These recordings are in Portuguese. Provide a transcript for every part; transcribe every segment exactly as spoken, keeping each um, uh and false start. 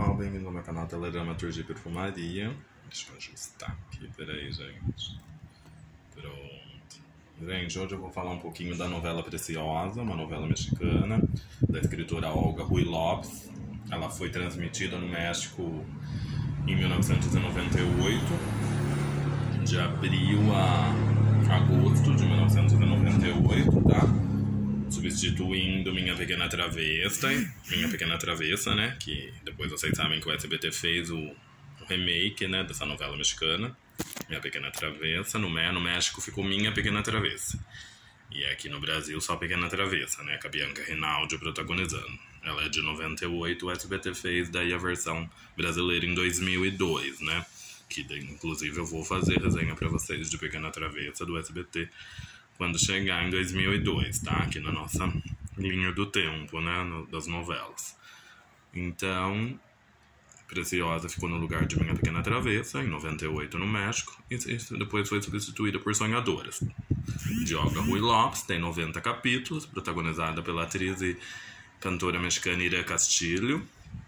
pessoal, bem-vindo ao meu canal Teledramaturgia e Perfumaria. Deixa eu ajustar aqui, peraí, gente. Pronto. Gente, hoje eu vou falar um pouquinho da novela Preciosa, uma novela mexicana, da escritora Olga Ruy Lopes. Ela foi transmitida no México em mil novecentos e noventa e oito, de abril a agosto de mil novecentos e noventa e oito, tá? Substituindo Minha Pequena Travessa, Minha Pequena Travessa, né? Que depois vocês sabem que o S B T fez o, o remake, né? Dessa novela mexicana, Minha Pequena Travessa. No, no México ficou Minha Pequena Travessa. E aqui no Brasil só Pequena Travessa, né? Com a Bianca Rinaldi protagonizando. Ela é de noventa e oito, o S B T fez daí a versão brasileira em dois mil e dois, né? Que inclusive eu vou fazer resenha pra vocês de Pequena Travessa do S B T quando chegar em dois mil e dois, tá? Aqui na nossa linha do tempo, né? No, das novelas. Então, Preciosa ficou no lugar de Minha Pequena Travessa, em noventa e oito no México, e depois foi substituída por Sonhadoras, de Olga Ruy Lopes. Tem noventa capítulos, protagonizada pela atriz e cantora mexicana Ira Castillo.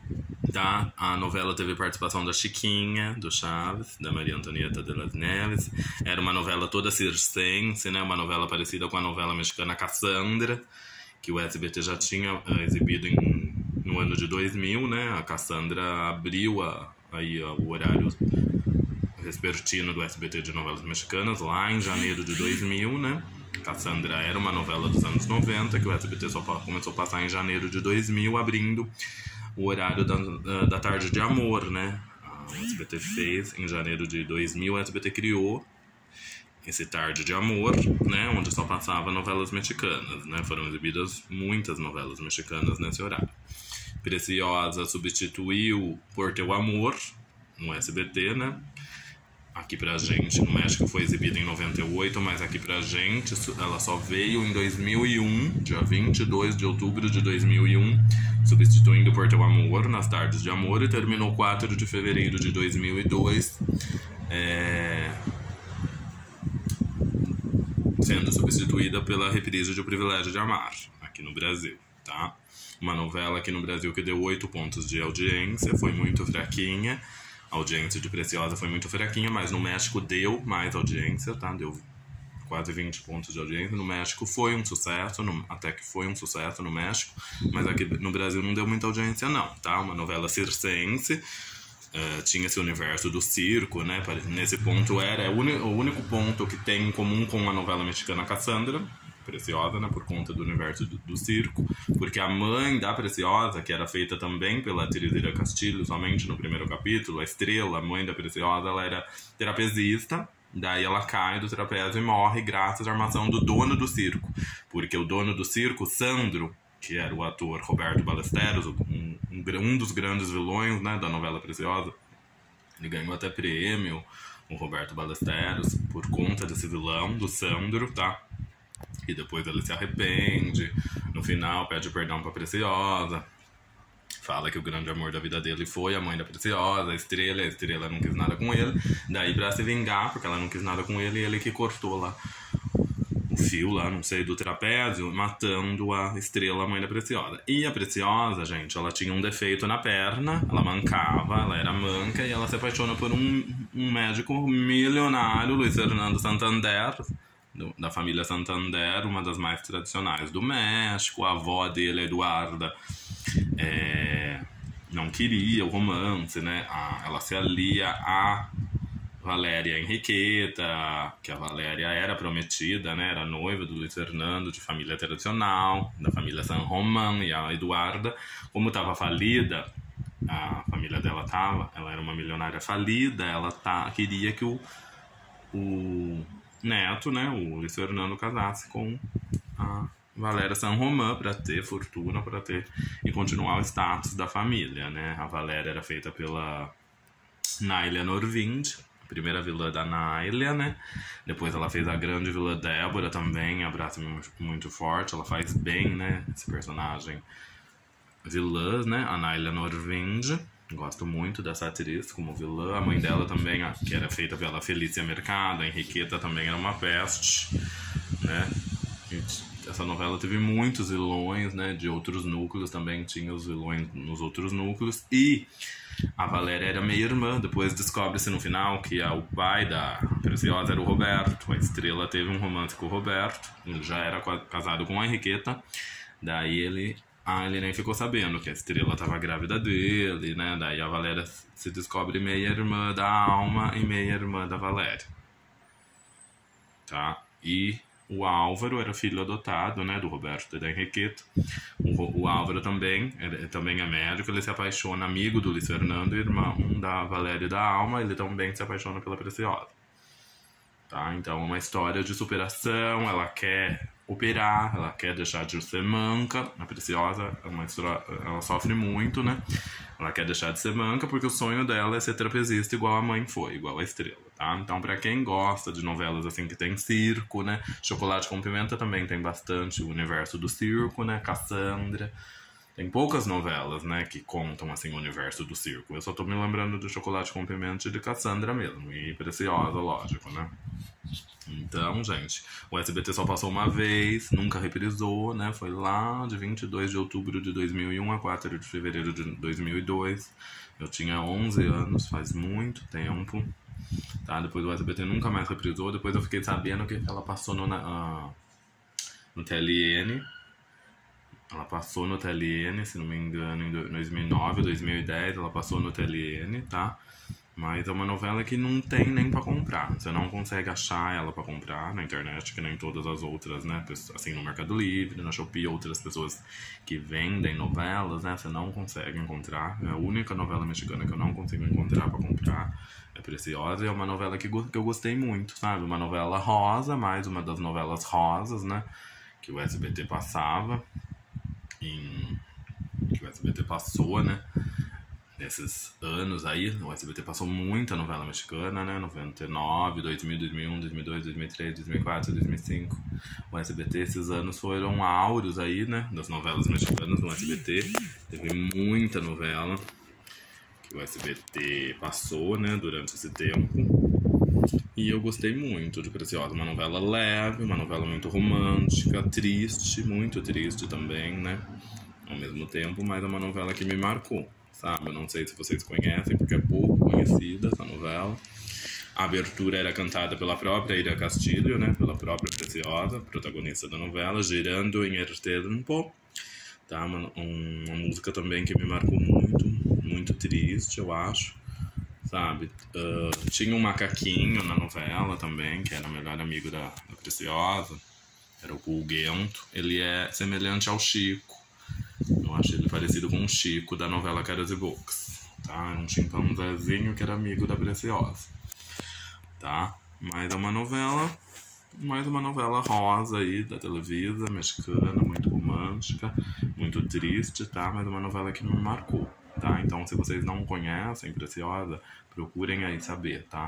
Tá? A novela teve participação da Chiquinha, do Chaves, da Maria Antonieta de las Neves. Era uma novela toda circense, né? Uma novela parecida com a novela mexicana Cassandra, que o S B T já tinha uh, exibido em, no ano de dois mil, né? A Cassandra abriu a, aí, uh, o horário vespertino do S B T de novelas mexicanas lá em janeiro de dois mil, né? Cassandra era uma novela dos anos noventa que o S B T só começou a passar em janeiro de dois mil, abrindo o horário da, da tarde de amor, né? O S B T fez em janeiro de dois mil, o S B T criou esse Tarde de Amor, né? Onde só passava novelas mexicanas, né? Foram exibidas muitas novelas mexicanas nesse horário. Preciosa substituiu Por Teu Amor no S B T, né? Aqui pra gente, no México foi exibida em noventa e oito, mas aqui pra gente ela só veio em dois mil e um, dia vinte e dois de outubro de dois mil e um, substituindo Por Teu Amor nas Tardes de Amor, e terminou quatro de fevereiro de dois mil e dois, é... sendo substituída pela reprise de O Privilégio de Amar, aqui no Brasil, tá? Uma novela aqui no Brasil que deu oito pontos de audiência, foi muito fraquinha. A audiência de Preciosa foi muito fraquinha, mas no México deu mais audiência, tá? Deu quase vinte pontos de audiência. No México foi um sucesso, no, até que foi um sucesso no México, mas aqui no Brasil não deu muita audiência não, tá? Uma novela circense, uh, tinha esse universo do circo, né? Nesse ponto era é o, o único ponto que tem em comum com a novela mexicana Cassandra, Preciosa, né, por conta do universo do, do circo, porque a mãe da Preciosa, que era feita também pela atriz Ira Castillo, somente no primeiro capítulo, a Estrela, a mãe da Preciosa, ela era trapezista, daí ela cai do trapézio e morre graças à armação do dono do circo, porque o dono do circo, Sandro, que era o ator Roberto Ballesteros, um, um, um dos grandes vilões, né, da novela Preciosa, ele ganhou até prêmio, o Roberto Ballesteros, por conta desse vilão, do Sandro, tá? E depois ele se arrepende, no final pede perdão pra Preciosa, fala que o grande amor da vida dele foi a mãe da Preciosa, a Estrela, a Estrela não quis nada com ele, daí pra se vingar, porque ela não quis nada com ele, ele que cortou lá o fio lá, não sei, do trapézio, matando a Estrela, a mãe da Preciosa. E a Preciosa, gente, ela tinha um defeito na perna, ela mancava, ela era manca, e ela se apaixona por um, um médico milionário, Luiz Fernando Santander, da família Santander, uma das mais tradicionais do México. A avó dele, Eduarda, é, não queria o romance, né? A, ela se alia a Valéria Henriqueta, que a Valéria era prometida, né? Era noiva do Luiz Fernando, de família tradicional, da família San Román, e a Eduarda, como estava falida, a família dela estava, ela era uma milionária falida, ela tá, queria que o, o neto, né, o Luiz Fernando, casasse com a Valéria San Román para ter fortuna, para ter e continuar o status da família, né? A Valéria era feita pela Náilia Norvinde, a primeira vilã da Náilia, né? Depois ela fez a grande vilã Débora também, abraço muito forte, ela faz bem, né, esse personagem vilã, né, a Náilia Norvinde. Gosto muito dessa atriz como vilã. A mãe dela também, que era feita pela Felícia Mercado, a Henriqueta, também era uma peste, né? essa novela teve muitos vilões, né? De outros núcleos também tinha os vilões nos outros núcleos. E a Valéria era meia-irmã. Depois descobre-se no final que a, o pai da Preciosa era o Roberto. A Estrela teve um romance com o Roberto. Ele já era casado com a Henriqueta. Daí ele... Ah, ele nem ficou sabendo que a Estrela estava grávida dele, né? Daí a Valéria se descobre meia-irmã da Alma e meia-irmã da Valéria. Tá? E o Álvaro era filho adotado, né? Do Roberto e da Henriqueta. O, o Álvaro também, ele também é médico, ele se apaixona, amigo do Luiz Fernando, irmão da Valéria e da Alma, ele também se apaixona pela Preciosa. Tá? Então é uma história de superação, ela quer operar, ela quer deixar de ser manca. A Preciosa é uma história, ela sofre muito, né? Ela quer deixar de ser manca porque o sonho dela é ser trapezista igual a mãe foi, igual a Estrela, tá? Então pra quem gosta de novelas assim que tem circo, né? Chocolate com Pimenta também tem bastante o universo do circo, né? Cassandra. Tem poucas novelas, né, que contam, assim, o universo do circo. Eu só tô me lembrando de Chocolate com Pimenta e de Cassandra mesmo. E Preciosa, lógico, né? Então, gente, o S B T só passou uma vez, nunca reprisou, né? Foi lá de vinte e dois de outubro de dois mil e um a quatro de fevereiro de dois mil e dois. Eu tinha onze anos, faz muito tempo. Tá? Depois o S B T nunca mais reprisou. Depois eu fiquei sabendo que ela passou no, uh, no T L N. Ela passou no T L N, se não me engano, em dois mil e nove, dois mil e dez, ela passou no T L N, tá? Mas é uma novela que não tem nem pra comprar. Você não consegue achar ela pra comprar na internet, que nem todas as outras, né? Assim, no Mercado Livre, na Shopee, outras pessoas que vendem novelas, né? Você não consegue encontrar. É a única novela mexicana que eu não consigo encontrar pra comprar. É Preciosa e é uma novela que, que eu gostei muito, sabe? Uma novela rosa, mais uma das novelas rosas, né? Que o S B T passava. Em... que o S B T passou, né? Nesses anos aí, o S B T passou muita novela mexicana, né? noventa e nove, dois mil, dois mil e um, dois mil e dois, dois mil e três, dois mil e quatro, dois mil e cinco. O S B T, esses anos foram áureos aí, né? Das novelas mexicanas no S B T. Teve muita novela que o S B T passou, né? Durante esse tempo. E eu gostei muito de Preciosa. Uma novela leve, uma novela muito romântica, triste, muito triste também, né? Ao mesmo tempo, mas é uma novela que me marcou, sabe? Eu não sei se vocês conhecem, porque é pouco conhecida essa novela. A abertura era cantada pela própria Ira Castilho, né? Pela própria Preciosa, protagonista da novela, Girando em el Tempo. Tá? Uma, um, uma música também que me marcou muito, muito triste, eu acho. Sabe? Uh, tinha um macaquinho na novela também, que era o melhor amigo da, da Preciosa. Era o Pulguento. Ele é semelhante ao Chico. Eu acho ele parecido com o Chico da novela Caras e Bocas. Tá? Era um chimpanzézinho que era amigo da Preciosa. Tá? Mas é uma novela... Mais uma novela rosa aí da Televisa, mexicana, muito romântica, muito triste, tá? Mas uma novela que me marcou, tá? Então, se vocês não conhecem Preciosa, procurem aí saber, tá?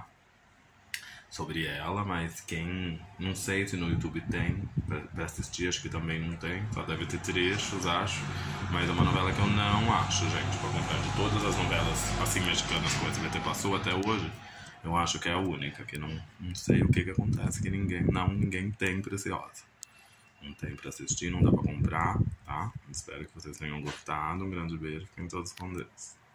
Sobre ela, mas quem... Não sei se no YouTube tem pra, pra assistir, acho que também não tem. Só deve ter trechos, acho. Mas é uma novela que eu não acho, gente, pra contar de todas as novelas, assim, mexicanas que o S B T passou até hoje. Eu acho que é a única, que não, não sei o que que acontece, que ninguém, não, ninguém tem Preciosa. Não tem pra assistir, não dá pra comprar, tá? Espero que vocês tenham gostado. Um grande beijo, fiquem todos com Deus.